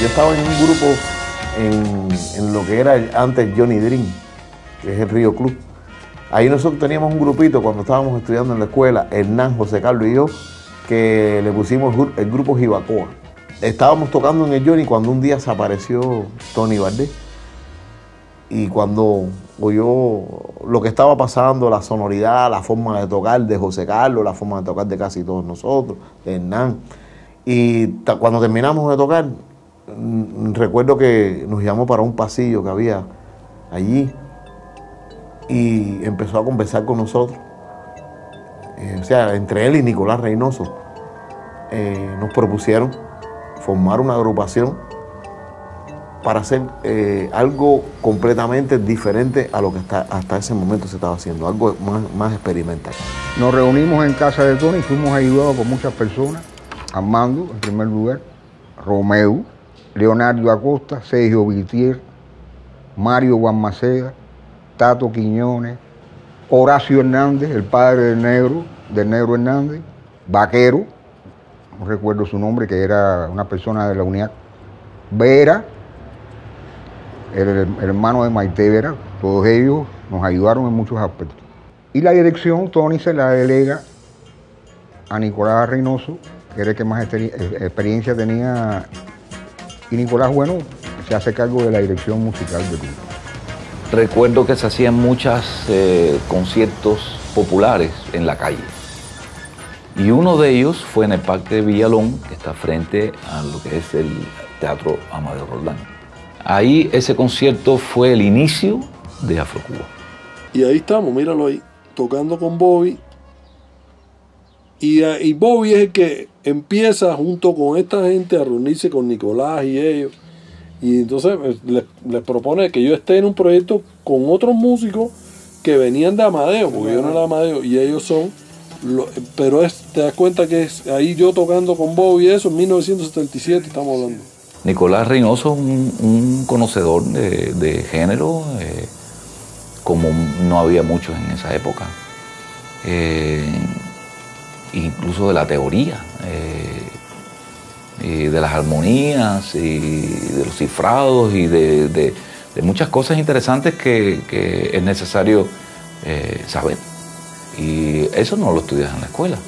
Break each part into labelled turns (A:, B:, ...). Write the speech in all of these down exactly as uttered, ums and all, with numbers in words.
A: yo estaba en un grupo en, en lo que era el, antes Johnny Dream, que es el Río Club. Ahí nosotros teníamos un grupito cuando estábamos estudiando en la escuela, Hernán, José Carlos y yo, que le pusimos el grupo Jibacoa. Estábamos tocando en el Johnny cuando un día se apareció Tony Valdés. Y cuando oyó lo que estaba pasando, la sonoridad, la forma de tocar de José Carlos, la forma de tocar de casi todos nosotros, de Hernán. Y cuando terminamos de tocar, recuerdo que nos llamó para un pasillo que había allí y empezó a conversar con nosotros. Eh, o sea, entre él y Nicolás Reynoso eh, nos propusieron formar una agrupación para hacer eh, algo completamente diferente a lo que hasta, hasta ese momento se estaba haciendo, algo más, más experimental.
B: Nos reunimos en casa de Tony, fuimos ayudados por muchas personas, Armando en primer lugar, Romeo, Leonardo Acosta, Sergio Vitier, Mario Guamaceda, Tato Quiñones, Horacio Hernández, el padre del negro, del negro Hernández, Vaquero, no recuerdo su nombre, que era una persona de la UNIAC, Vera, el, el hermano de Maite Vera, todos ellos nos ayudaron en muchos aspectos. Y la dirección, Tony se la delega a Nicolás Reynoso, que era el que más experiencia tenía, y Nicolás, bueno, se hace cargo de la dirección musical del grupo.
C: Recuerdo que se hacían muchos eh, conciertos populares en la calle. Y uno de ellos fue en el Parque de Villalón, que está frente a lo que es el Teatro Amadeo Roldán. Ahí ese concierto fue el inicio de Afrocuba.
D: Y ahí estamos, míralo ahí, tocando con Bobby. Y, y Bobby es el que empieza junto con esta gente a reunirse con Nicolás y ellos. Y entonces les, les propone que yo esté en un proyecto con otros músicos que venían de Amadeo, porque yo no era Amadeo, y ellos son, lo, pero es, te das cuenta que es ahí yo tocando con Bobby, eso en mil novecientos setenta y siete estamos hablando.
C: Nicolás Reynoso es un, un conocedor de, de género, eh, como no había muchos en esa época, eh, incluso de la teoría. Eh, Y de las armonías y de los cifrados y de, de, de muchas cosas interesantes que, que es necesario eh, saber. Y eso no lo estudias en la escuela.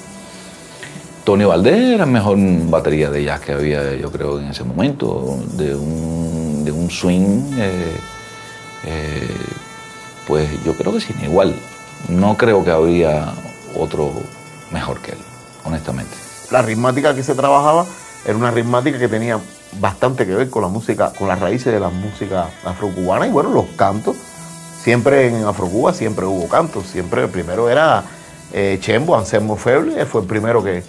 C: Tony Valdés era el mejor batería de jazz que había, yo creo, en ese momento, de un, de un swing, eh, eh, pues yo creo que sin igual. No creo que habría otro mejor que él, honestamente.
A: La ritmática que se trabajaba era una ritmática que tenía bastante que ver con la música, con las raíces de la música afrocubana y bueno, los cantos. Siempre en Afrocuba siempre hubo cantos, siempre el primero era eh, Chembo, Anselmo Feble, él fue el primero que,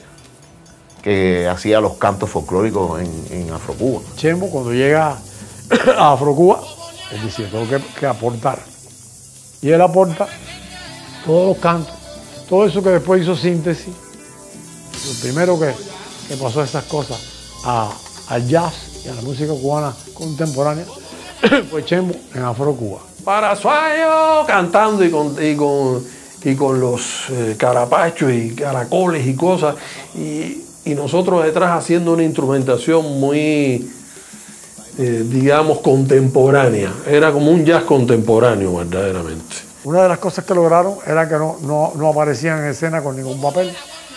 A: que hacía los cantos folclóricos en, en Afrocuba.
E: Chembo cuando llega a Afrocuba, él dice, tengo que, que aportar. Y él aporta todos los cantos, todo eso que después hizo síntesis. Lo primero que, que pasó estas cosas a, al jazz y a la música cubana contemporánea fue Chembo en Afrocuba.
D: Para Suayo cantando y con, y con, y con los eh, carapachos y caracoles y cosas y, y nosotros detrás haciendo una instrumentación muy, eh, digamos, contemporánea. Era como un jazz contemporáneo verdaderamente.
E: Una de las cosas que lograron era que no, no, no aparecían en escena con ningún papel.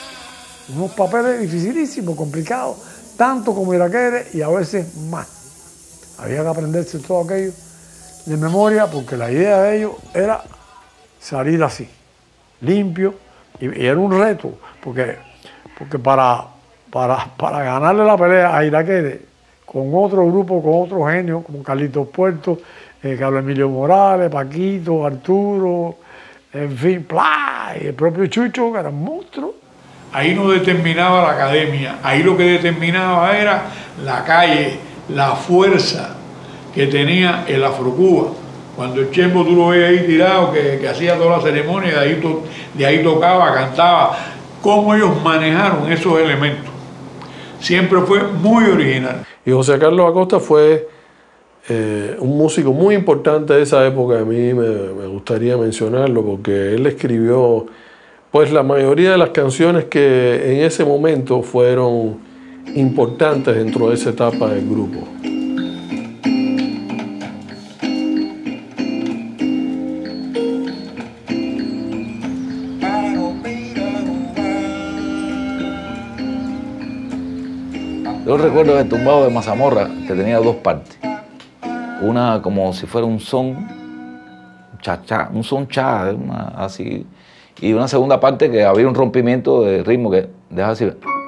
E: Unos papeles dificilísimos, complicados, tanto como Iraquere y a veces más. Había que aprenderse todo aquello de memoria porque la idea de ellos era salir así, limpio, y, y era un reto, porque, porque para, para, para ganarle la pelea a Iraquere con otro grupo, con otro genio, como Carlitos Puerto, eh, Carlos Emilio Morales, Paquito, Arturo, en fin, ¡plá! Y el propio Chucho, que era un monstruo.
F: Ahí no determinaba la academia, ahí lo que determinaba era la calle, la fuerza que tenía el Afrocuba. Cuando el Chembo tú lo ves ahí tirado, que, que hacía toda la ceremonia, de ahí, to, de ahí tocaba, cantaba, cómo ellos manejaron esos elementos. Siempre fue muy original.
D: Y José Carlos Acosta fue eh, un músico muy importante de esa época, a mí me, me gustaría mencionarlo, porque él escribió pues la mayoría de las canciones que en ese momento fueron importantes dentro de esa etapa del grupo.
C: Yo recuerdo el tumbado de Mazamorra, que tenía dos partes. Una como si fuera un son cha-cha, un son cha, una, así. Y una segunda parte que había un rompimiento de ritmo que deja así.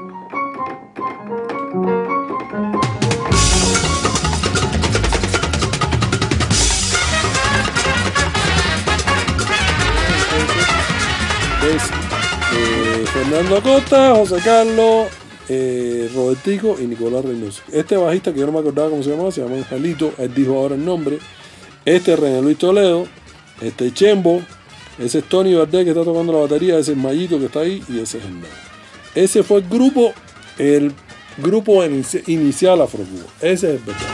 D: Es eh, Fernando Acosta, José Carlos, eh, Robertico y Nicolás Reynoso. Este bajista, que yo no me acordaba cómo se llamaba, se llama Angelito, él dijo ahora el nombre. Este es René Luis Toledo, este es Chembo, ese es Tony Valdés que está tocando la batería, ese es Mayito que está ahí y ese es Hernán. Ese fue el grupo, el grupo inici inicial Afro-Cuba. Ese es el verdadero.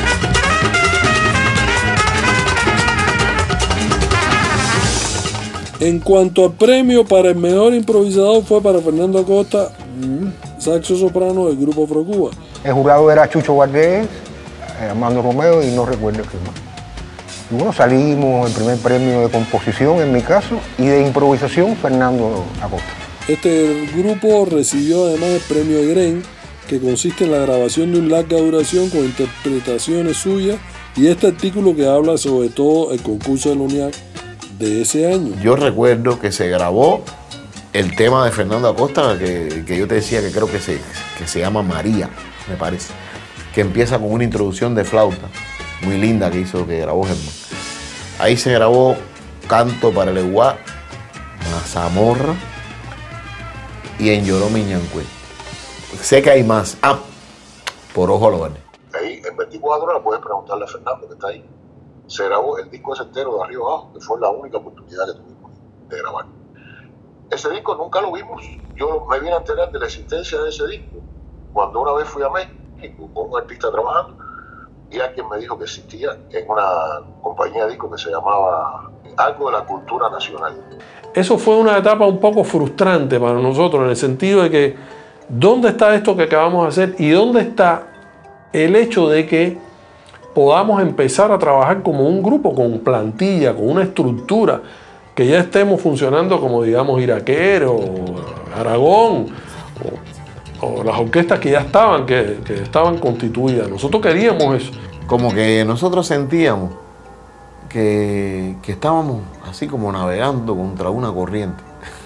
D: En cuanto al premio para el mejor improvisador fue para Fernando Acosta, saxo soprano del grupo Afro-Cuba.
B: El jurado era Chucho Valdés, Armando Romeo y no recuerdo qué más. Y bueno, salimos el primer premio de composición en mi caso y de improvisación Fernando Acosta.
D: Este grupo recibió además el premio Egren, que consiste en la grabación de una larga duración con interpretaciones suyas, y este artículo que habla sobre todo el concurso de la UNIAC de ese año.
A: Yo recuerdo que se grabó el tema de Fernando Acosta, que, que yo te decía que creo que se, que se llama María, me parece, que empieza con una introducción de flauta muy linda que hizo, que grabó Germán. Ahí se grabó Canto para el Eguá, Mazamorra y En Lloró Miñancue. Sé que hay más. Ah, Por Ojo a lo Verde.
G: Ahí en veinticuatro horas puedes preguntarle a Fernando que está ahí. Se grabó el disco ese entero de arriba abajo, que fue la única oportunidad que tuvimos de grabar. Ese disco nunca lo vimos. Yo me vine a enterar de la existencia de ese disco cuando una vez fui a México con un artista trabajando y alguien me dijo que existía en una compañía de discos que se llamaba Algo de la Cultura Nacional.
D: Eso fue una etapa un poco frustrante para nosotros, en el sentido de que ¿dónde está esto que acabamos de hacer? ¿Y dónde está el hecho de que podamos empezar a trabajar como un grupo, con plantilla, con una estructura, que ya estemos funcionando como, digamos, Iraquero, o Aragón, o, o las orquestas que ya estaban, que, que estaban constituidas? Nosotros queríamos eso.
A: Como que nosotros sentíamos que, que estábamos así como navegando contra una corriente.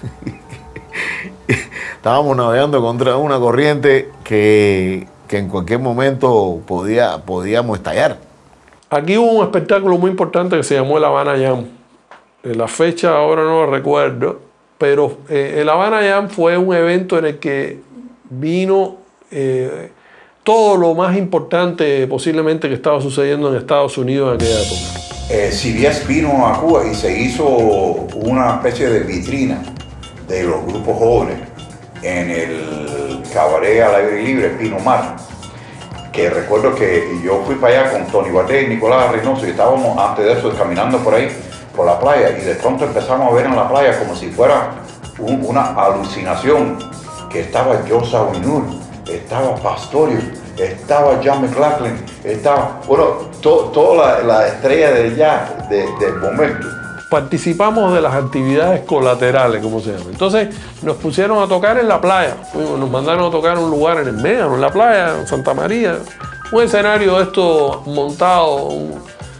A: Estábamos navegando contra una corriente que, que en cualquier momento podía, podíamos estallar.
D: Aquí hubo un espectáculo muy importante que se llamó el Habana Jam. La fecha ahora no la recuerdo, pero eh, el Habana Jam fue un evento en el que vino eh, todo lo más importante posiblemente que estaba sucediendo en Estados Unidos en aquella época.
H: Eh, C B S vino a Cuba y se hizo una especie de vitrina de los grupos jóvenes en el cabaret al aire libre Pino Mar, que recuerdo que yo fui para allá con Tony Valdés y Nicolás Reynoso y estábamos antes de eso caminando por ahí, por la playa, y de pronto empezamos a ver en la playa como si fuera un, una alucinación, que estaba Josa Winur, estaba Pastorio, estaba John McLaughlin, estaba, bueno, to, toda la, la estrella del jazz de, del momento.
D: Participamos de las actividades colaterales, como se llama. Entonces nos pusieron a tocar en la playa. Nos mandaron a tocar en un lugar en el Médano, en la playa, en Santa María. Un escenario de esto montado un,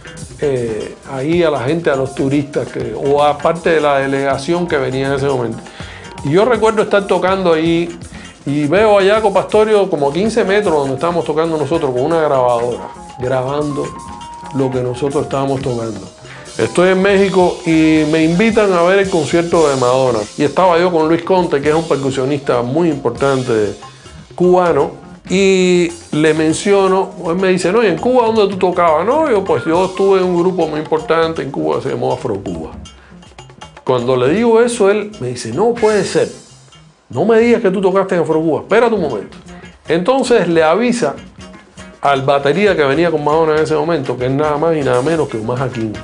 D: eh, ahí a la gente, a los turistas, que, o a parte de la delegación que venía en ese momento. Y yo recuerdo estar tocando ahí y veo a Jaco Pastorio como quince metros donde estábamos tocando nosotros con una grabadora, grabando lo que nosotros estábamos tocando. Estoy en México y me invitan a ver el concierto de Madonna. Y estaba yo con Luis Conte, que es un percusionista muy importante cubano, y le menciono, él me dice, no, ¿y en Cuba dónde tú tocabas? No, yo pues yo estuve en un grupo muy importante en Cuba, se llamó Afro-Cuba. Cuando le digo eso, él me dice, no puede ser, no me digas que tú tocaste en Afro-Cuba, espérate un momento. Entonces le avisa al batería que venía con Madonna en ese momento, que es nada más y nada menos que Omar Hakim.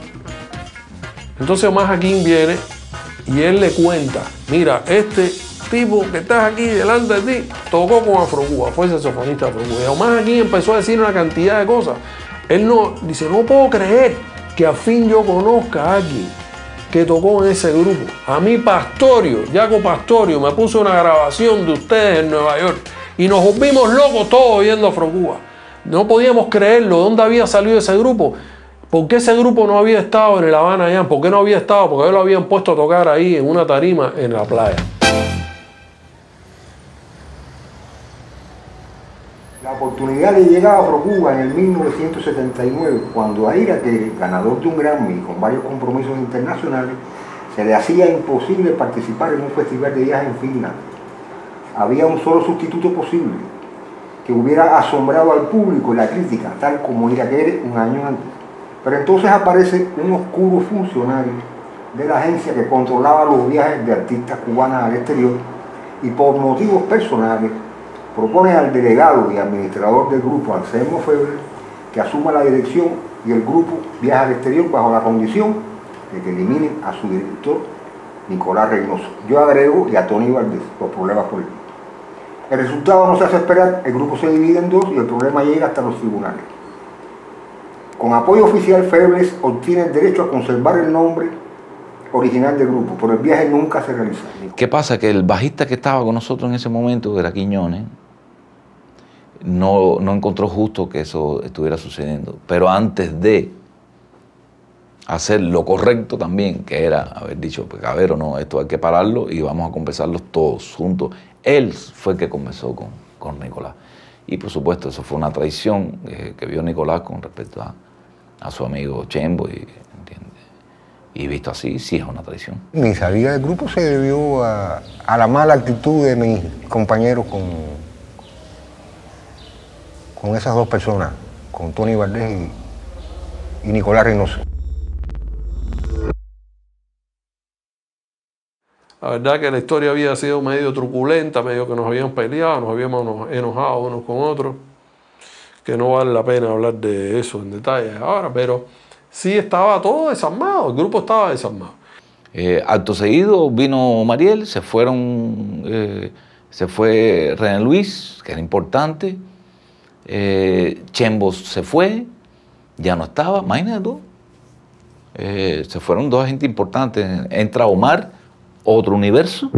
D: Entonces Omar Hakim viene y él le cuenta, mira, este tipo que estás aquí delante de ti tocó con Afro-Cuba, fue saxofonista de Afro-Cuba. Y Omar Hakim empezó a decir una cantidad de cosas. Él no, dice, no puedo creer que al fin yo conozca a alguien que tocó en ese grupo. A mí Pastorio, Jaco Pastorio, me puso una grabación de ustedes en Nueva York Y nos volvimos locos todos viendo Afrocuba. No podíamos creerlo, ¿dónde había salido ese grupo? ¿Por qué ese grupo no había estado en el Habana Jam? ¿Por qué no había estado? Porque ellos lo habían puesto a tocar ahí en una tarima en la playa.
B: La oportunidad le llegaba a Afrocuba en el mil novecientos setenta y nueve, cuando a Iraquere, ganador de un Grammy con varios compromisos internacionales, se le hacía imposible participar en un festival de jazz en Finlandia. Había un solo sustituto posible, que hubiera asombrado al público y la crítica, tal como Iraquere un año antes. Pero entonces aparece un oscuro funcionario de la agencia que controlaba los viajes de artistas cubanas al exterior y por motivos personales propone al delegado y administrador del grupo, Anselmo Feble, que asuma la dirección y el grupo viaja al exterior bajo la condición de que eliminen a su director, Nicolás Reynoso. Yo agrego y a Tony Valdés, los problemas políticos. El resultado no se hace esperar, el grupo se divide en dos y el problema llega hasta los tribunales. Con apoyo oficial, Febles obtiene el derecho a conservar el nombre original del grupo, pero el viaje nunca se realiza.
C: ¿Qué pasa? Que el bajista que estaba con nosotros en ese momento, que era Quiñones, no, no encontró justo que eso estuviera sucediendo. Pero antes de hacer lo correcto también, que era haber dicho, pues Cabero, no, esto hay que pararlo y vamos a conversarlos todos juntos. Él fue el que conversó con, con Nicolás. Y por supuesto, eso fue una traición eh, que vio Nicolás con respecto a, a su amigo Chembo. Y, ¿entiendes? Y visto así, sí es una traición.
B: Mi salida del grupo se debió a, a la mala actitud de mis compañeros con, con esas dos personas, con Tony Valdés y, y Nicolás Reynoso.
D: La verdad que la historia había sido medio truculenta, medio que nos habían peleado, nos habíamos enojado unos con otros, que no vale la pena hablar de eso en detalle ahora, pero sí estaba todo desarmado, el grupo estaba desarmado.
C: Eh, acto seguido vino Mariel, se fueron, eh, se fue René Luis, que era importante, eh, Chembo se fue, ya no estaba, imagínate tú, eh, se fueron dos gente importantes, entra Omar, otro universo.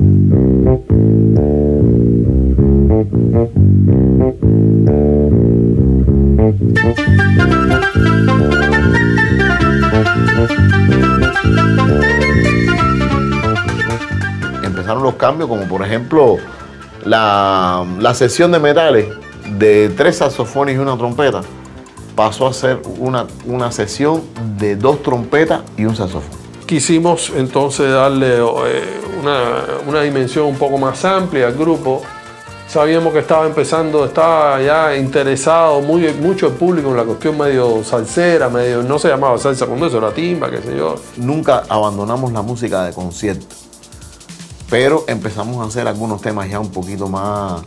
A: Empezaron los cambios, como por ejemplo la, la sesión de metales de tres saxofones y una trompeta pasó a ser una, una sesión de dos trompetas y un saxofón.
D: Quisimos entonces darle eh, una, una dimensión un poco más amplia al grupo. Sabíamos que estaba empezando, estaba ya interesado muy, mucho el público en la cuestión medio salsera, medio, no se llamaba salsa cuando eso, era timba, qué sé yo.
A: Nunca abandonamos la música de concierto, pero empezamos a hacer algunos temas ya un poquito más,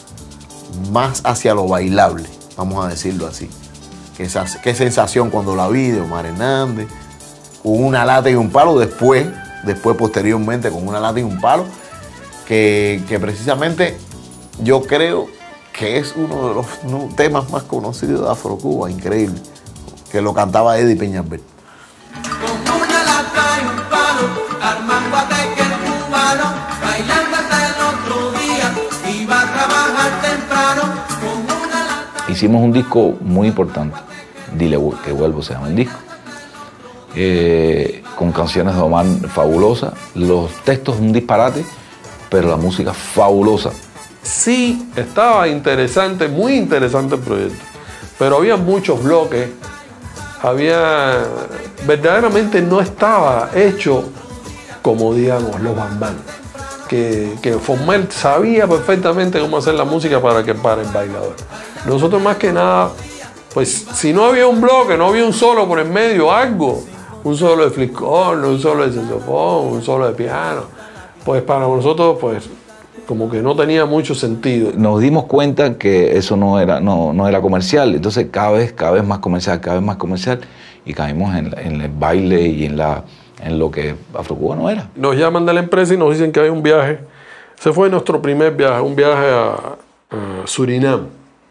A: más hacia lo bailable, vamos a decirlo así. Qué, qué sensación cuando la vi de Omar Hernández, con una lata y un palo, después, después posteriormente con una lata y un palo, que, que precisamente yo creo que es uno de los temas más conocidos de Afrocuba, increíble, que lo cantaba Eddie Peñalver.
I: Con una lata y un palo, armando a tequer cubano, bailando hasta el otro día, iba a trabajar temprano, con una lata.
C: Hicimos un disco muy importante, Dile que vuelvo se llama el disco. Eh, con canciones de Omar fabulosas, los textos un disparate, pero la música fabulosa.
D: Sí, estaba interesante, muy interesante el proyecto, pero había muchos bloques, había, verdaderamente no estaba hecho como, digamos, los Bam Bam, que, que Fomel sabía perfectamente cómo hacer la música para que para el bailador. Nosotros más que nada, pues si no había un bloque, no había un solo por en medio, algo, un solo de fliscorno, un solo de saxofón, un solo de piano, pues para nosotros, pues como que no tenía mucho sentido.
C: Nos dimos cuenta que eso no era, no, no era comercial, entonces cada vez, cada vez más comercial, cada vez más comercial, y caímos en, en el baile y en, la, en lo que Afrocuba no era.
D: Nos llaman de la empresa y nos dicen que hay un viaje. Ese fue nuestro primer viaje, un viaje a, a Surinam.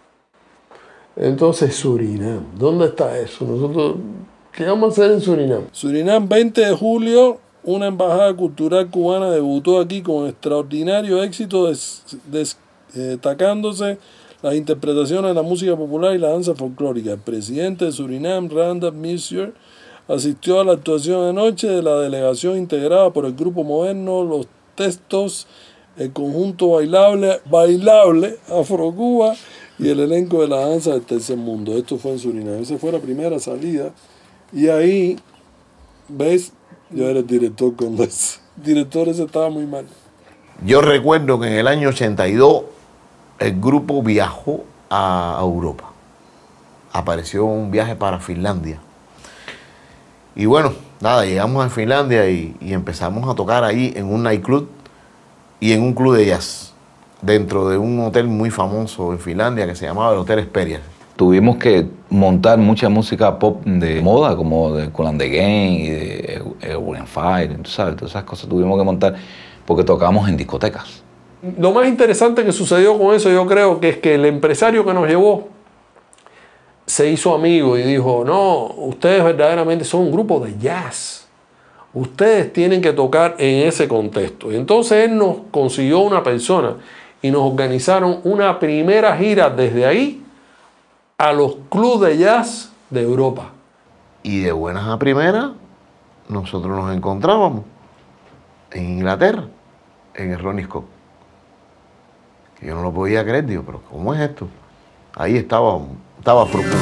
D: Entonces, Surinam, ¿dónde está eso? Nosotros, ¿qué vamos a hacer en Surinam? Surinam, veinte de julio, una embajada cultural cubana debutó aquí con extraordinario éxito des, des, eh, destacándose las interpretaciones de la música popular y la danza folclórica. El presidente de Surinam, Randolph Messier, asistió a la actuación de noche de la delegación integrada por el grupo moderno, los textos, el conjunto bailable, bailable Afro-Cuba y el elenco de la danza del tercer mundo. Esto fue en Surinam. Esa fue la primera salida. Y ahí, ¿ves? Yo era el director cuando ese director ese estaba muy mal.
A: Yo recuerdo que en el año ochenta y dos el grupo viajó a Europa. Apareció un viaje para Finlandia. Y bueno, nada, llegamos a Finlandia y, y empezamos a tocar ahí en un nightclub y en un club de jazz, dentro de un hotel muy famoso en Finlandia que se llamaba el Hotel Esperia.
C: Tuvimos que montar mucha música pop de moda, como de Kool and the Gang y de Earth, Fire, tú sabes, todas esas cosas tuvimos que montar porque tocábamos en discotecas.
D: Lo más interesante que sucedió con eso, yo creo, que es que el empresario que nos llevó se hizo amigo y dijo, no, ustedes verdaderamente son un grupo de jazz. Ustedes tienen que tocar en ese contexto. Y entonces él nos consiguió una persona y nos organizaron una primera gira desde ahí a los clubes de jazz de Europa.
A: Y de buenas a primeras, nosotros nos encontrábamos en Inglaterra, en el Ronnie Scott. Que yo no lo podía creer, digo, pero ¿cómo es esto? Ahí estaba, estaba Afro-Cuba.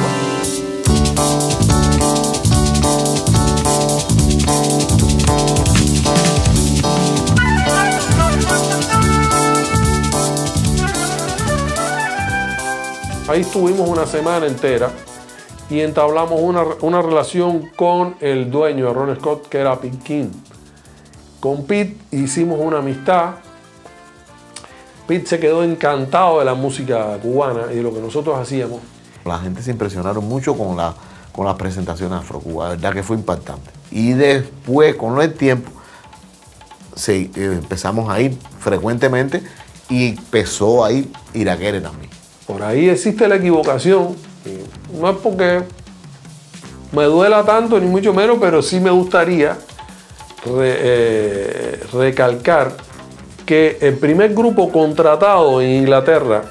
D: Ahí estuvimos una semana entera y entablamos una, una relación con el dueño de Ronnie Scott, que era Pete King. Con Pete hicimos una amistad. Pete se quedó encantado de la música cubana y de lo que nosotros hacíamos.
A: La gente se impresionaron mucho con, la, con las presentaciones Afro-Cuba, la verdad que fue impactante. Y después, con el tiempo, se, eh, empezamos a ir frecuentemente y empezó a ir Irakere también.
D: Por ahí existe la equivocación, no es porque me duela tanto ni mucho menos, pero sí me gustaría re, eh, recalcar que el primer grupo contratado en Inglaterra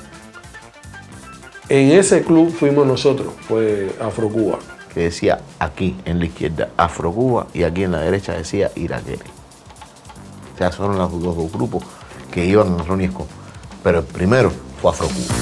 D: en ese club fuimos nosotros, fue Afro-Cuba.
A: Que decía aquí en la izquierda Afro-Cuba y aquí en la derecha decía Irakere. O sea, son los dos, dos grupos que iban a Ronnie Scott, pero el primero fue Afro-Cuba.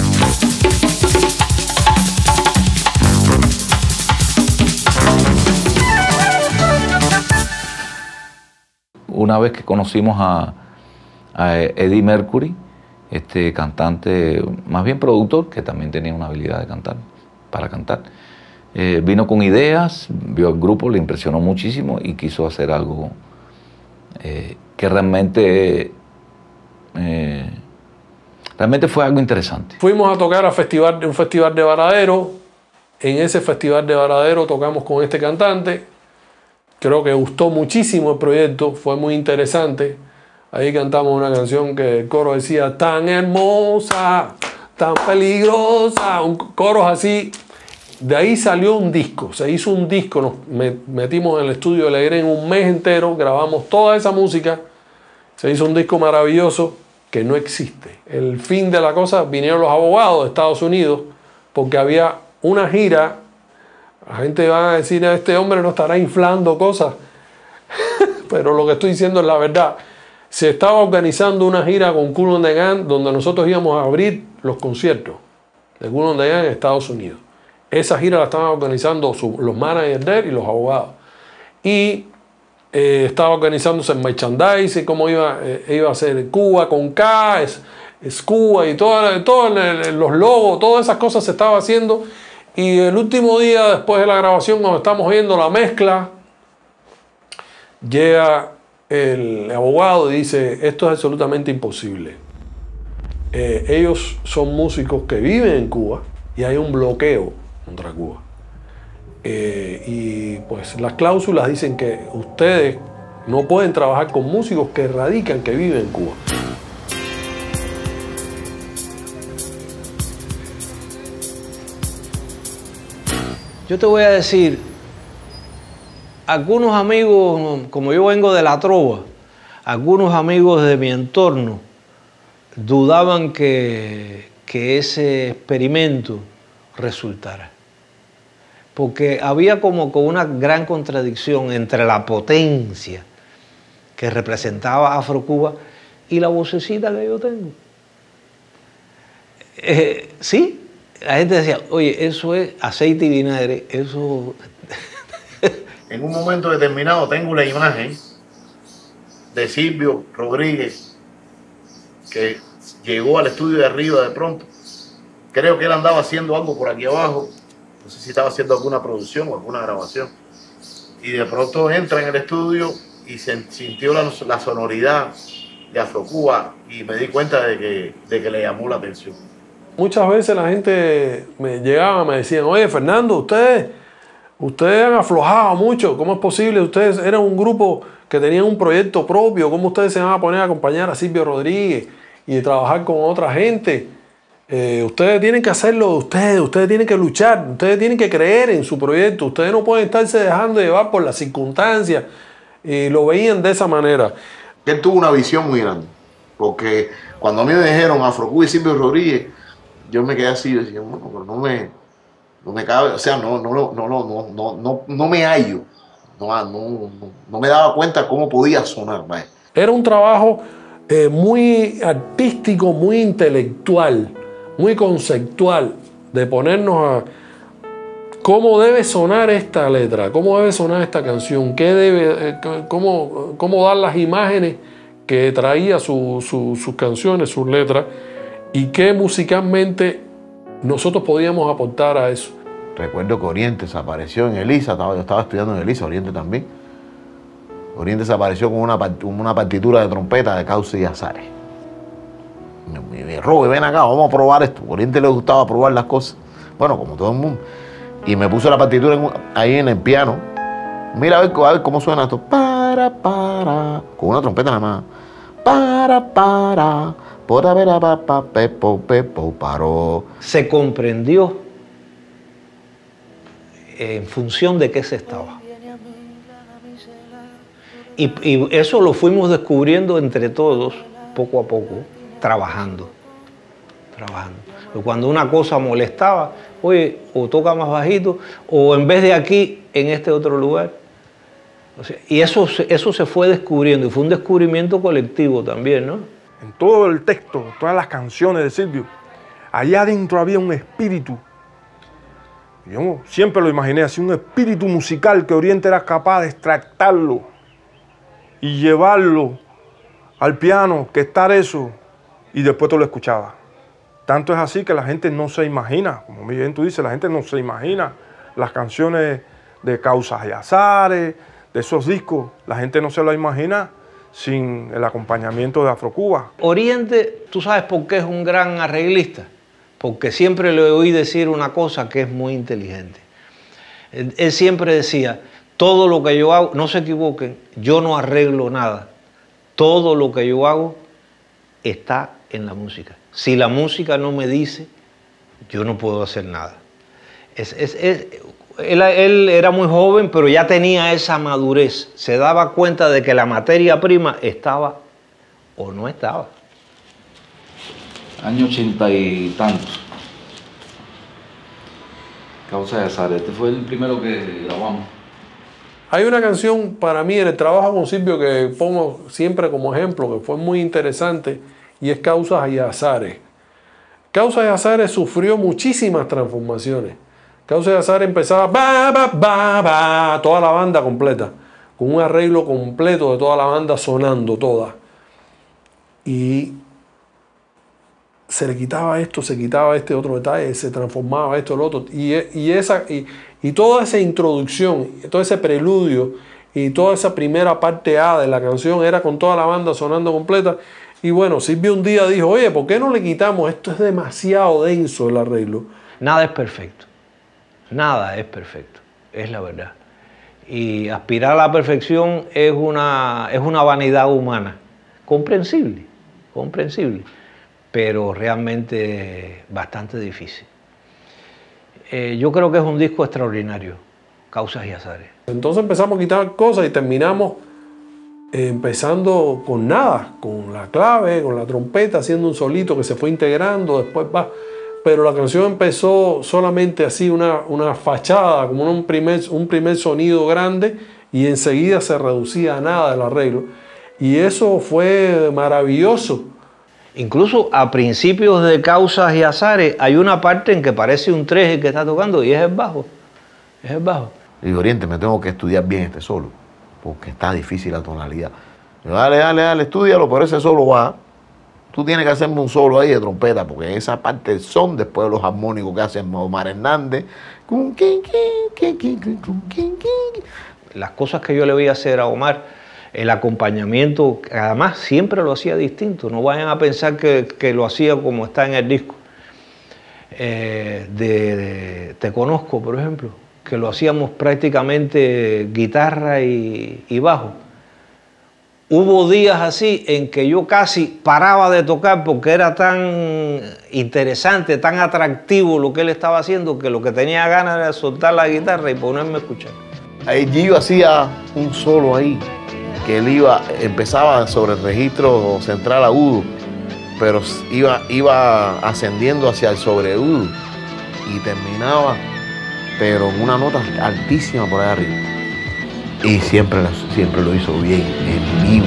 C: Una vez que conocimos a, a Eddie Mercury, este cantante, más bien productor, que también tenía una habilidad de cantar, para cantar, eh, vino con ideas, vio al grupo, le impresionó muchísimo y quiso hacer algo eh, que realmente, eh, realmente fue algo interesante.
D: Fuimos a tocar a festival, un festival de Varadero. En ese festival de Varadero tocamos con este cantante. Creo que gustó muchísimo el proyecto, fue muy interesante. Ahí cantamos una canción que el coro decía, tan hermosa, tan peligrosa, un coros así. De ahí salió un disco, se hizo un disco, nos metimos en el estudio de Legrén un mes entero, grabamos toda esa música, se hizo un disco maravilloso que no existe. El fin de la cosa, vinieron los abogados de Estados Unidos porque había una gira. La gente va a decir, este hombre no estará inflando cosas, pero lo que estoy diciendo es la verdad. Se estaba organizando una gira con Kool and the Gang donde nosotros íbamos a abrir los conciertos de Kool and the Gang en Estados Unidos. Esa gira la estaban organizando su, los managers de él y los abogados. Y eh, estaba organizándose el merchandising, cómo iba, eh, iba a ser Cuba con K, es, es Cuba y todos todo los logos, todas esas cosas se estaba haciendo. Y el último día, después de la grabación, cuando estamos viendo la mezcla, llega el abogado y dice, esto es absolutamente imposible. Eh, ellos son músicos que viven en Cuba y hay un bloqueo contra Cuba. Eh, y pues las cláusulas dicen que ustedes no pueden trabajar con músicos que radican, que viven en Cuba.
J: Yo te voy a decir, algunos amigos, como yo vengo de la trova, algunos amigos de mi entorno dudaban que, que ese experimento resultara. Porque había como con una gran contradicción entre la potencia que representaba Afrocuba y la vocecita que yo tengo. Eh, sí, la gente decía, oye, eso es aceite y vinagre, eso...
A: En un momento determinado tengo la imagen de Silvio Rodríguez, que llegó al estudio de arriba de pronto. Creo que él andaba haciendo algo por aquí abajo, no sé si estaba haciendo alguna producción o alguna grabación. Y de pronto entra en el estudio y se sintió la, la sonoridad de Afrocuba y me di cuenta de que, de que le llamó la atención.
D: Muchas veces la gente me llegaba, me decían, oye, Fernando, ustedes, ustedes han aflojado mucho, ¿cómo es posible? Ustedes eran un grupo que tenían un proyecto propio, ¿cómo ustedes se van a poner a acompañar a Silvio Rodríguez y de trabajar con otra gente? Eh, ustedes tienen que hacerlo de ustedes, ustedes tienen que luchar, ustedes tienen que creer en su proyecto, ustedes no pueden estarse dejando llevar por las circunstancias. Y lo veían de esa manera.
A: Él tuvo una visión muy grande, porque cuando a mí me dijeron Afrocuba y Silvio Rodríguez, yo me quedé así, yo decía, bueno, pero no me, no me cabe, o sea, no, no, no, no, no, no, no, no me hallo, no, no, no, no me daba cuenta cómo podía sonar. Vaya.
D: Era un trabajo eh, muy artístico, muy intelectual, muy conceptual, de ponernos a cómo debe sonar esta letra, cómo debe sonar esta canción, qué debe, eh, cómo, cómo dar las imágenes que traía su, su, sus canciones, sus letras, y qué musicalmente nosotros podíamos aportar a eso.
A: Recuerdo que Oriente se apareció en Elisa, estaba, yo estaba estudiando en Elisa, Oriente también. Oriente se apareció con una, una partitura de trompeta de Causa y Azares. Me, me, me Robe, ven acá, vamos a probar esto. A Oriente le gustaba probar las cosas, bueno, como todo el mundo. Y me puso la partitura en, ahí en el piano. Mira a ver, a ver cómo suena esto. Para, para, con una trompeta nada más. Para, para, por haber a papá, pepo, pepo, paró.
J: Se comprendió en función de qué se estaba. Y, y eso lo fuimos descubriendo entre todos, poco a poco, trabajando. Trabajando. Pero cuando una cosa molestaba, oye, o toca más bajito, o en vez de aquí, en este otro lugar. O sea, y eso, eso se fue descubriendo, y fue un descubrimiento colectivo también, ¿no?
K: En todo el texto, todas las canciones de Silvio, allá adentro había un espíritu. Yo siempre lo imaginé así, un espíritu musical que Oriente era capaz de extractarlo y llevarlo al piano, que estar eso, y después tú lo escuchabas. Tanto es así que la gente no se imagina, como bien tú dices, la gente no se imagina las canciones de Causas y Azares, de esos discos, la gente no se lo imagina sin el acompañamiento de Afrocuba.
J: Oriente, ¿tú sabes por qué es un gran arreglista? Porque siempre le oí decir una cosa que es muy inteligente. Él, él siempre decía, todo lo que yo hago, no se equivoquen, yo no arreglo nada. Todo lo que yo hago está en la música. Si la música no me dice, yo no puedo hacer nada. Es, es, es, él, él era muy joven, pero ya tenía esa madurez. Se daba cuenta de que la materia prima estaba o no estaba.
C: Año ochenta y tantos. Causa de Azares. Este fue el primero que grabamos.
D: Hay una canción para mí en el trabajo con Silvio que pongo siempre como ejemplo, que fue muy interesante, y es Causas y Azares. Causas y Azares sufrió muchísimas transformaciones. Causas y Azares empezaba ba, ba, ba, ba, toda la banda completa, con un arreglo completo de toda la banda sonando toda. Y se le quitaba esto, se quitaba este otro detalle, se transformaba esto, lo otro. Y, y, esa, y, y toda esa introducción, todo ese preludio y toda esa primera parte A de la canción era con toda la banda sonando completa. Y bueno, Silvio un día dijo, oye, ¿por qué no le quitamos? Esto es demasiado denso el arreglo.
J: Nada es perfecto. Nada es perfecto. Es la verdad. Y aspirar a la perfección es una, es una vanidad humana. Comprensible, comprensible. Pero realmente bastante difícil. Eh, yo creo que es un disco extraordinario, Causas y Azares.
D: Entonces empezamos a quitar cosas y terminamos eh, empezando con nada, con la clave, con la trompeta, haciendo un solito que se fue integrando, después va. Pero la canción empezó solamente así, una, una fachada, como un primer, un primer sonido grande, y enseguida se reducía a nada el arreglo. Y eso fue maravilloso.
J: Incluso a principios de Causas y Azares hay una parte en que parece un tres el que está tocando y es el bajo. Es el bajo.
A: Y Oriente, me tengo que estudiar bien este solo, porque está difícil la tonalidad. Yo, dale, dale, dale, estúdialo, pero ese solo va. Tú tienes que hacerme un solo ahí de trompeta, porque esa parte son después los armónicos que hacen Omar Hernández.
J: Las cosas que yo le voy a hacer a Omar, el acompañamiento, además siempre lo hacía distinto. No vayan a pensar que, que lo hacía como está en el disco. Eh, de, de Te Conozco, por ejemplo, que lo hacíamos prácticamente guitarra y, y bajo. Hubo días así en que yo casi paraba de tocar porque era tan interesante, tan atractivo lo que él estaba haciendo, que lo que tenía ganas era soltar la guitarra y ponerme a escuchar.
A: Ahí Gio hacía un solo ahí, que él iba, empezaba sobre el registro central agudo, pero iba, iba ascendiendo hacia el sobreagudo y terminaba, pero en una nota altísima por ahí arriba. Y siempre, siempre lo hizo bien, en vivo.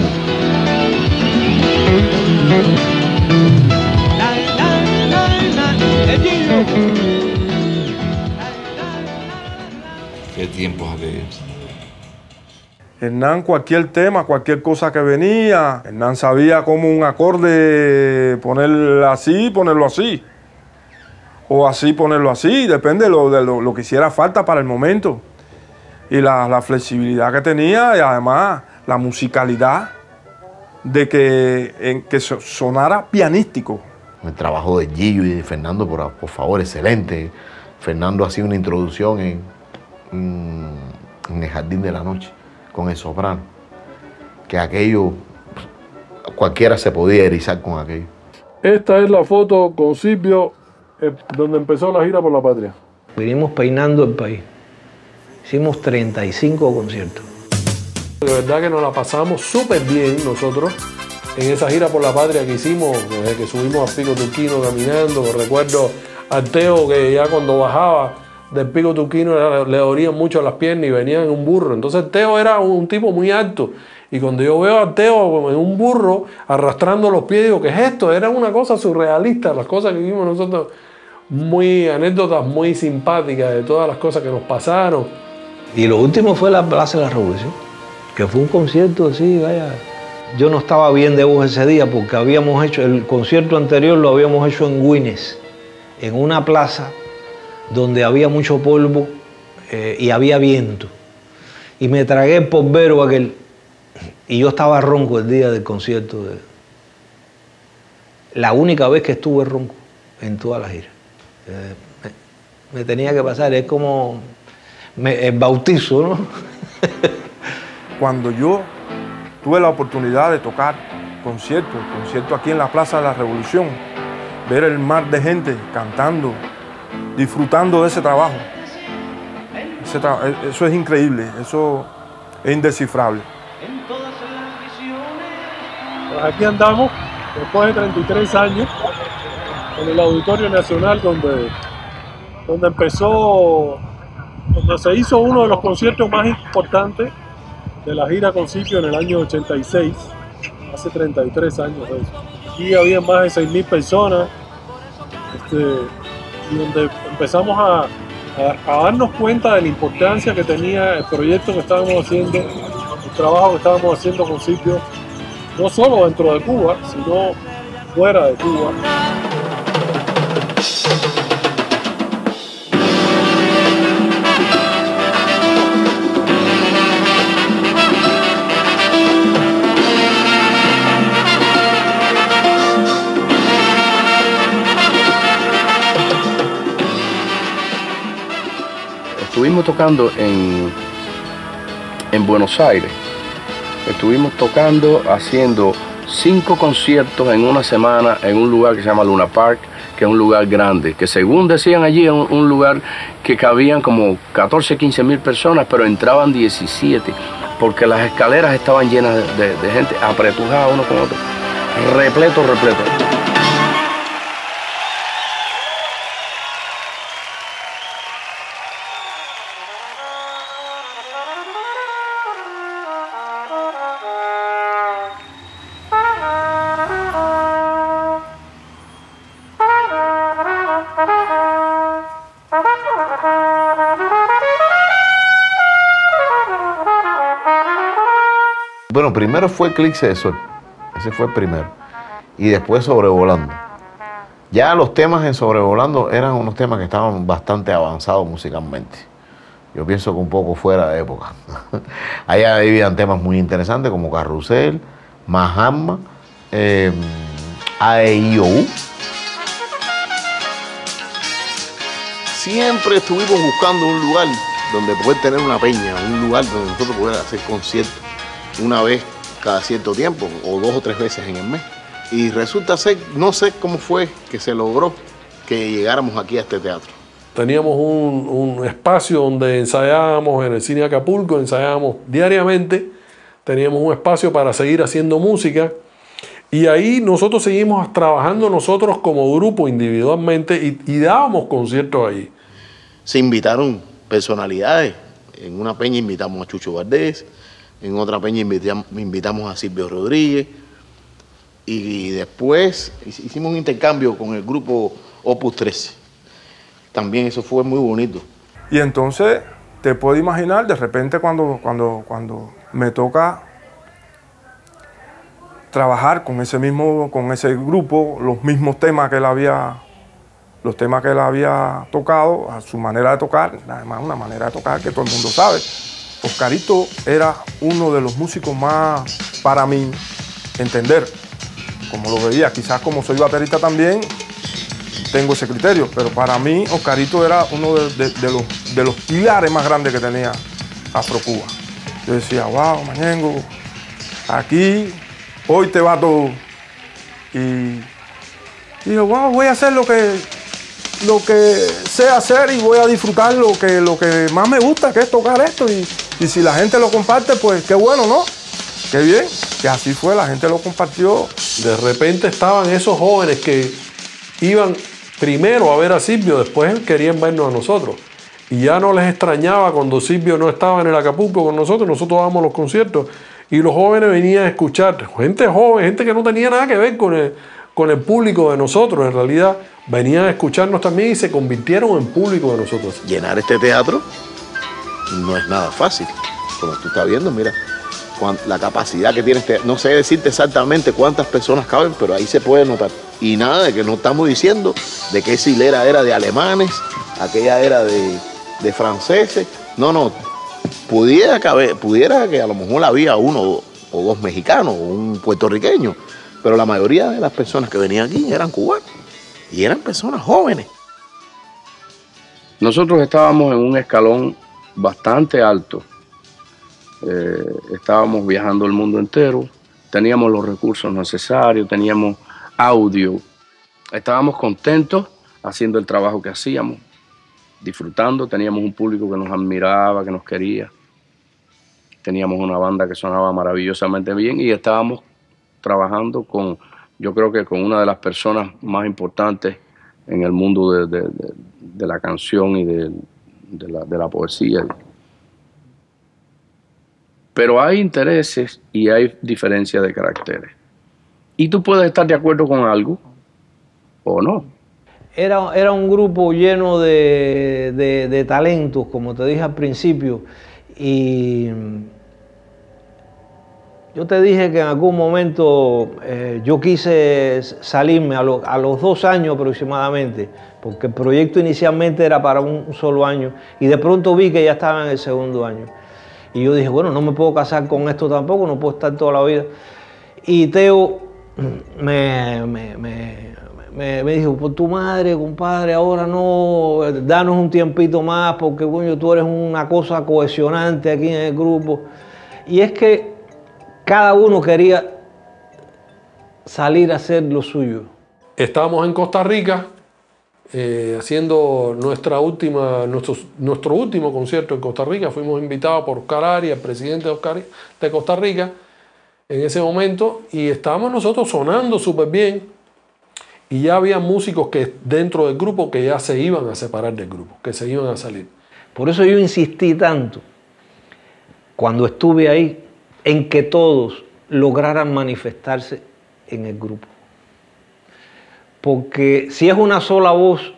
C: Qué tiempos aquellos.
K: Hernán, cualquier tema, cualquier cosa que venía, Hernán sabía cómo un acorde ponerlo así, ponerlo así. O así, ponerlo así, depende de lo, de lo, lo que hiciera falta para el momento. Y la, la flexibilidad que tenía y además la musicalidad de que, en, que sonara pianístico.
A: El trabajo de Gillo y de Fernando, por, por favor, excelente. Fernando hacía una introducción en, en, en El Jardín de la Noche con el soprano, que aquello, cualquiera se podía erizar con aquello.
D: Esta es la foto con Silvio, eh, donde empezó la gira por la patria.
J: Vinimos peinando el país. Hicimos treinta y cinco conciertos.
D: De verdad que nos la pasamos súper bien nosotros en esa gira por la patria que hicimos, desde que subimos a Pico Turquino caminando. Recuerdo a Teo que ya cuando bajaba del Pico Turquino le dolían mucho las piernas y venía en un burro. Entonces Teo era un tipo muy alto. Y cuando yo veo a Teo en un burro arrastrando los pies, digo, ¿qué es esto? Era una cosa surrealista, las cosas que vimos nosotros, muy anécdotas muy simpáticas de todas las cosas que nos pasaron.
J: Y lo último fue la Plaza de la Revolución, que fue un concierto así, vaya. Yo no estaba bien de voz ese día porque habíamos hecho, el concierto anterior lo habíamos hecho en Güines, en una plaza donde había mucho polvo eh, y había viento. Y me tragué el polvero aquel, y yo estaba ronco el día del concierto. De, la única vez que estuve ronco en toda la gira. Eh, me, me tenía que pasar, es como... Me, el bautizo, ¿no?
K: Cuando yo tuve la oportunidad de tocar conciertos, conciertos aquí en la Plaza de la Revolución, ver el mar de gente cantando, disfrutando de ese trabajo, ese tra eso es increíble, eso es indescifrable.
D: Pues aquí andamos, después de treinta y tres años, en el Auditorio Nacional, donde, donde empezó... donde se hizo uno de los conciertos más importantes de la gira con Silvio en el año ochenta y seis, hace treinta y tres años de eso. Aquí había más de seis mil personas, este, y donde empezamos a, a, a darnos cuenta de la importancia que tenía el proyecto que estábamos haciendo, el trabajo que estábamos haciendo con Silvio, no solo dentro de Cuba, sino fuera de Cuba.
L: Estuvimos tocando en, en Buenos Aires, estuvimos tocando, haciendo cinco conciertos en una semana en un lugar que se llama Luna Park, que es un lugar grande, que según decían allí, es un, un lugar que cabían como catorce, quince mil personas, pero entraban diecisiete. porque las escaleras estaban llenas de, de, de gente apretujada uno con otro, repleto, repleto.
A: Bueno, primero fue Eclipse de Sol, ese fue el primero, y después Sobrevolando. Ya los temas en Sobrevolando eran unos temas que estaban bastante avanzados musicalmente. Yo pienso que un poco fuera de época. Allá habían temas muy interesantes como Carrusel, Mahatma, eh, A E I O U. Siempre estuvimos buscando un lugar donde poder tener una peña, un lugar donde nosotros poder hacer conciertos una vez cada cierto tiempo o dos o tres veces en el mes. Y resulta ser, no sé cómo fue que se logró que llegáramos aquí a este teatro.
D: Teníamos un, un espacio donde ensayábamos en el Cine Acapulco, ensayábamos diariamente, teníamos un espacio para seguir haciendo música y ahí nosotros seguimos trabajando nosotros como grupo individualmente y, y dábamos conciertos ahí.
A: Se invitaron personalidades, en una peña invitamos a Chucho Valdés, en otra peña invitamos, invitamos a Silvio Rodríguez y después hicimos un intercambio con el grupo Opus trece. También eso fue muy bonito.
K: Y entonces te puedo imaginar de repente cuando, cuando, cuando me toca trabajar con ese mismo, con ese grupo, los mismos temas que él había, los temas que él había tocado, a su manera de tocar, además una manera de tocar que todo el mundo sabe. Oscarito era uno de los músicos más, para mí, entender, como lo veía, quizás como soy baterista también, tengo ese criterio, pero para mí Oscarito era uno de, de, de, los, de los pilares más grandes que tenía Afrocuba. Yo decía, wow, Mañengo, aquí, hoy te va todo. Y dije, wow, voy a hacer lo que, lo que sé hacer y voy a disfrutar lo que, lo que más me gusta, que es tocar esto. Y, y si la gente lo comparte, pues qué bueno, ¿no? Qué bien, que así fue, la gente lo compartió.
D: De repente estaban esos jóvenes que iban primero a ver a Silvio, después querían vernos a nosotros. Y ya no les extrañaba cuando Silvio no estaba en el Acapulco con nosotros, nosotros dábamos los conciertos. Y los jóvenes venían a escuchar, gente joven, gente que no tenía nada que ver con el, con el público de nosotros, en realidad venían a escucharnos también y se convirtieron en público de nosotros.
A: Llenar este teatro no es nada fácil, como tú estás viendo, mira. La capacidad que tiene este, no sé decirte exactamente cuántas personas caben, pero ahí se puede notar. Y nada, de que no estamos diciendo de que esa hilera era de alemanes, aquella era de, de franceses. No, no, pudiera caber, pudiera que a lo mejor había uno o dos mexicanos o un puertorriqueño, pero la mayoría de las personas que venían aquí eran cubanos y eran personas jóvenes.
L: Nosotros estábamos en un escalón bastante alto. Eh, estábamos viajando el mundo entero, teníamos los recursos necesarios, teníamos audio, estábamos contentos haciendo el trabajo que hacíamos, disfrutando, teníamos un público que nos admiraba, que nos quería, teníamos una banda que sonaba maravillosamente bien y estábamos trabajando con, yo creo que con una de las personas más importantes en el mundo de, de, de, de la canción y de, de, la, de la poesía. Pero hay intereses y hay diferencias de caracteres. Y tú puedes estar de acuerdo con algo o no.
J: Era, era un grupo lleno de, de, de talentos, como te dije al principio. Y yo te dije que en algún momento eh, yo quise salirme a, lo, a los dos años aproximadamente, porque el proyecto inicialmente era para un solo año. Y de pronto vi que ya estaba en el segundo año. Y yo dije, bueno, no me puedo casar con esto tampoco, no puedo estar toda la vida. Y Teo me, me, me, me, me dijo, por tu madre, compadre, ahora no, danos un tiempito más, porque coño, tú eres una cosa cohesionante aquí en el grupo. Y es que cada uno quería salir a hacer lo suyo.
D: Estábamos en Costa Rica, eh, haciendo nuestra última, nuestro, nuestro último concierto en Costa Rica. Fuimos invitados por Oscar Arias, el presidente de, Oscar, de Costa Rica, en ese momento, y estábamos nosotros sonando súper bien, y ya había músicos que dentro del grupo que ya se iban a separar del grupo, que se iban a salir.
J: Por eso yo insistí tanto, cuando estuve ahí, en que todos lograran manifestarse en el grupo. Porque si es una sola voz,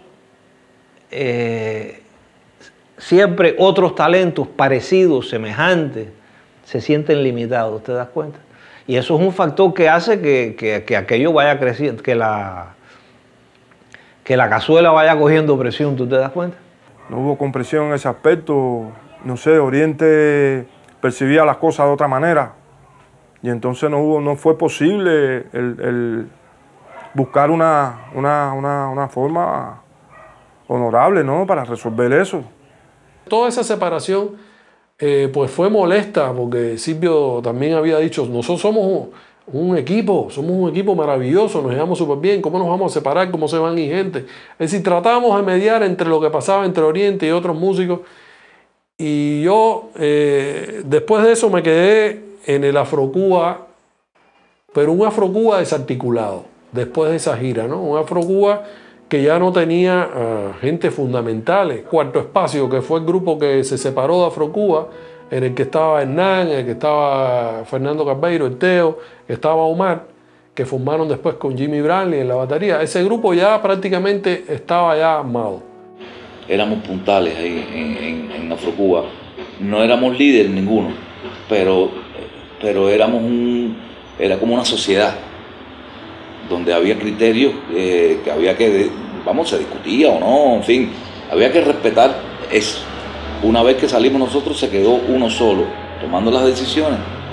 J: eh, siempre otros talentos parecidos, semejantes, se sienten limitados, ¿te das cuenta? Y eso es un factor que hace que, que, que aquello vaya creciendo, que la, que la cazuela vaya cogiendo presión, ¿tú te das cuenta?
K: No hubo compresión en ese aspecto, no sé, Oriente percibía las cosas de otra manera y entonces no, hubo, no fue posible el, el buscar una, una, una, una forma honorable, ¿no?, para resolver eso.
D: Toda esa separación Eh, pues fue molesta porque Silvio también había dicho, nosotros somos un, un equipo, somos un equipo maravilloso, nos llevamos súper bien, ¿cómo nos vamos a separar? ¿Cómo se van y gente? Es decir, tratábamos de mediar entre lo que pasaba entre Oriente y otros músicos, y yo eh, después de eso me quedé en el Afro-Cuba, pero un Afro-Cuba desarticulado, después de esa gira, ¿no? Un Afro-Cuba que ya no tenía uh, gente fundamentales. Cuarto Espacio, que fue el grupo que se separó de Afro-Cuba, en el que estaba Hernán, en el que estaba Fernando Carbeiro, el Teo, que estaba Omar, que formaron después con Jimmy Bradley en la batería. Ese grupo ya prácticamente estaba ya armado.
C: Éramos puntales ahí en, en, en Afro-Cuba. No éramos líderes ninguno, pero, pero éramos un, era como una sociedad donde había criterios eh, que había que, vamos, se discutía o no, en fin, había que respetar eso. Una vez que salimos nosotros se quedó uno solo, tomando las decisiones,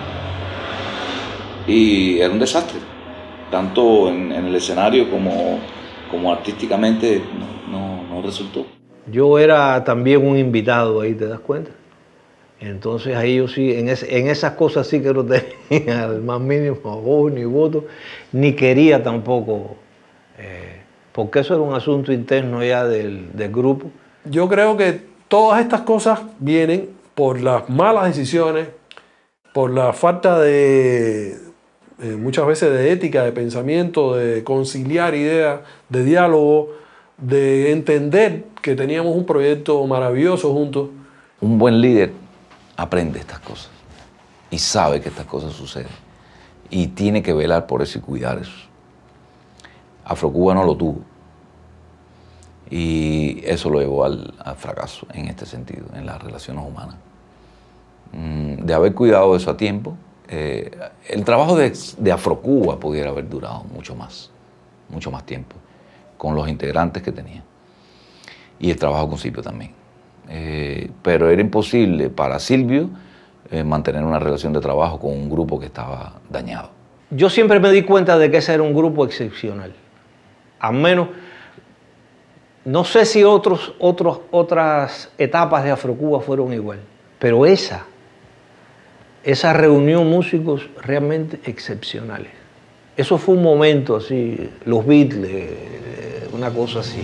C: y era un desastre, tanto en, en el escenario como, como artísticamente no, no, no resultó.
J: Yo era también un invitado ahí, ¿te das cuenta? Entonces ahí yo sí, en, ese, en esas cosas sí que no tenía el más mínimo voz ni voto, ni quería tampoco, eh, porque eso era un asunto interno ya del, del grupo.
D: Yo creo que todas estas cosas vienen por las malas decisiones, por la falta de, eh, muchas veces de ética, de pensamiento, de conciliar ideas, de diálogo, de entender que teníamos un proyecto maravilloso juntos.
C: Un buen líder aprende estas cosas y sabe que estas cosas suceden y tiene que velar por eso y cuidar eso. Afro-Cuba no lo tuvo y eso lo llevó al, al fracaso en este sentido, en las relaciones humanas. De haber cuidado eso a tiempo, eh, el trabajo de, de Afro-Cuba pudiera haber durado mucho más, mucho más tiempo, con los integrantes que tenía, y el trabajo con Silvio también. Eh, pero era imposible para Silvio eh, mantener una relación de trabajo con un grupo que estaba dañado.
J: Yo siempre me di cuenta de que ese era un grupo excepcional. Al menos, no sé si otros, otros, otras etapas de Afro-Cuba fueron igual, pero esa, esa reunión músicos realmente excepcionales. Eso fue un momento así, los Beatles, una cosa así.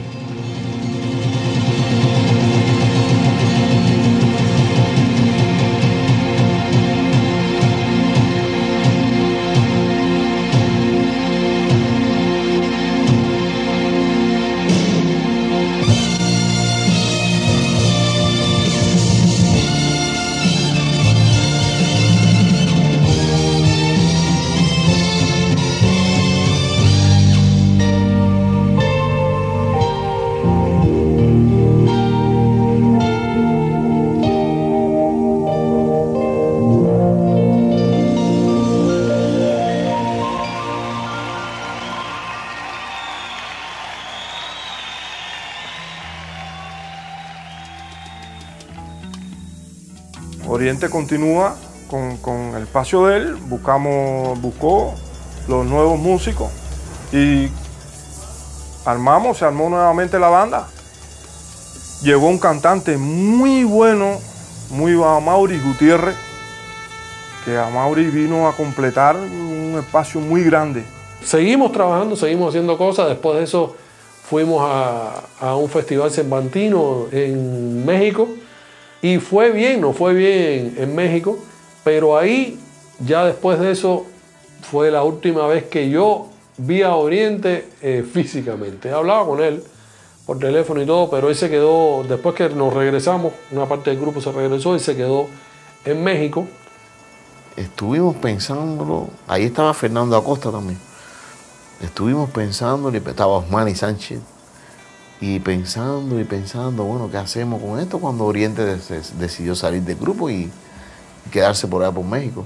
K: Oriente continúa con, con el espacio de él, buscamos, buscó los nuevos músicos y armamos, se armó nuevamente la banda. Llegó un cantante muy bueno, muy Amaury Gutiérrez, que Amaury vino a completar un espacio muy grande.
D: Seguimos trabajando, seguimos haciendo cosas. Después de eso fuimos a, a un festival cervantino en México y fue bien, nos fue bien en México, pero ahí ya después de eso fue la última vez que yo vi a Oriente eh, físicamente. He hablado con él por teléfono y todo, pero él se quedó, después que nos regresamos, una parte del grupo se regresó y se quedó en México.
A: Estuvimos pensándolo, ahí estaba Fernando Acosta también. Estuvimos pensando, estaba Osmani Sánchez, y pensando y pensando, bueno, ¿qué hacemos con esto? Cuando Oriente decidió salir del grupo y quedarse por allá por México.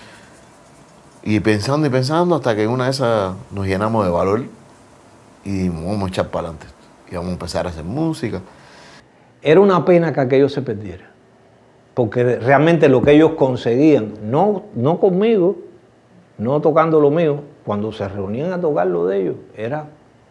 A: Y pensando y pensando hasta que en una de esas nos llenamos de valor y vamos a echar para adelante. Y vamos a empezar a hacer música.
J: Era una pena que aquello se perdiera, porque realmente lo que ellos conseguían, no, no conmigo, no tocando lo mío, cuando se reunían a tocar lo de ellos, era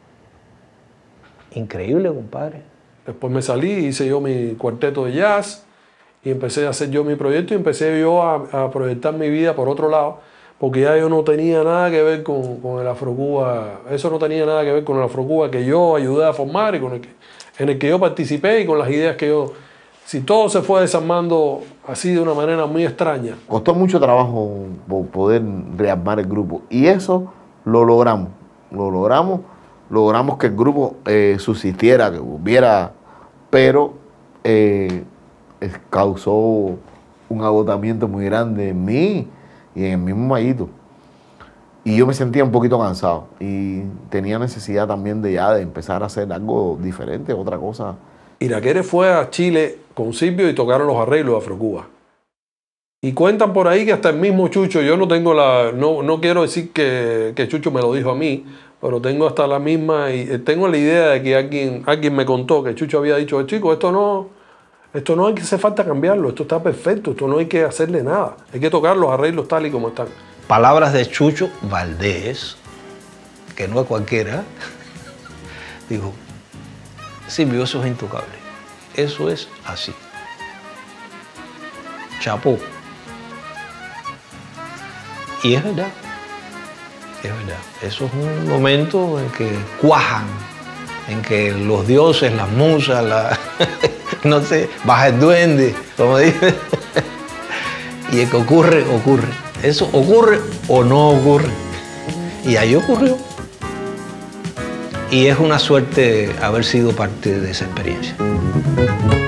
J: increíble, compadre.
D: Después me salí, hice yo mi cuarteto de jazz y empecé a hacer yo mi proyecto y empecé yo a, a proyectar mi vida por otro lado, porque ya yo no tenía nada que ver con, con el Afrocuba, eso no tenía nada que ver con el Afrocuba que yo ayudé a formar y con el que, en el que yo participé y con las ideas que yo... Si todo se fue desarmando así de una manera muy extraña.
A: Costó mucho trabajo poder rearmar el grupo y eso lo logramos, lo logramos, logramos que el grupo eh, subsistiera, que hubiera, pero eh, causó un agotamiento muy grande en mí y en el mismo Mayito. Y yo me sentía un poquito cansado y tenía necesidad también de ya de empezar a hacer algo diferente, otra cosa.
D: Irakere fue a Chile con Silvio y tocaron los arreglos de Afrocuba. Y cuentan por ahí que hasta el mismo Chucho, yo no tengo la, no, no quiero decir que, que Chucho me lo dijo a mí, pero tengo hasta la misma, y tengo la idea de que alguien, alguien me contó que Chucho había dicho, chico, esto no, esto no hay que hacer falta cambiarlo, esto está perfecto, esto no hay que hacerle nada, hay que tocar los arreglos tal y como están.
J: Palabras de Chucho Valdés, que no es cualquiera, dijo, Silvio, eso es intocable. Eso es así. Chapó. Y es verdad. Es verdad. Eso es un momento en que cuajan, en que los dioses, las musas, la, no sé, baja el duende, como dicen. Y el que ocurre, ocurre. Eso ocurre o no ocurre. Y ahí ocurrió. Y es una suerte haber sido parte de esa experiencia.